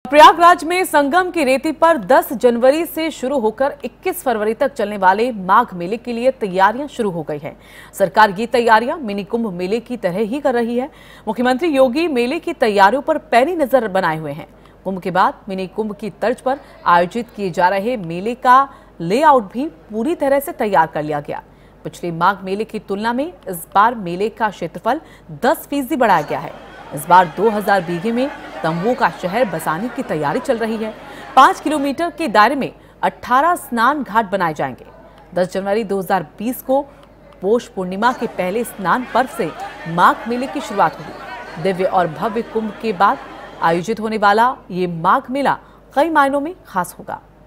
प्रयागराज में संगम की रेती पर 10 जनवरी से शुरू होकर 21 फरवरी तक चलने वाले माघ मेले के लिए तैयारियां शुरू हो गई हैं। सरकार ये तैयारियां मिनी कुंभ मेले की तरह ही कर रही है। मुख्यमंत्री योगी मेले की तैयारियों पर पैनी नजर बनाए हुए हैं। कुंभ के बाद मिनी कुंभ की तर्ज पर आयोजित किए जा रहे मेले का लेआउट भी पूरी तरह से तैयार कर लिया गया। पिछले माघ मेले की तुलना में इस बार मेले का क्षेत्रफल 10% बढ़ाया गया है। इस बार 2000 बीघे में तंबुओं का शहर बसाने की तैयारी चल रही है। 5 किलोमीटर के दायरे में 18 स्नान घाट बनाए जाएंगे। 10 जनवरी 2020 को पौष पूर्णिमा के पहले स्नान पर्व से माघ मेले की शुरुआत होगी। दिव्य और भव्य कुंभ के बाद आयोजित होने वाला ये माघ मेला कई मायनों में खास होगा।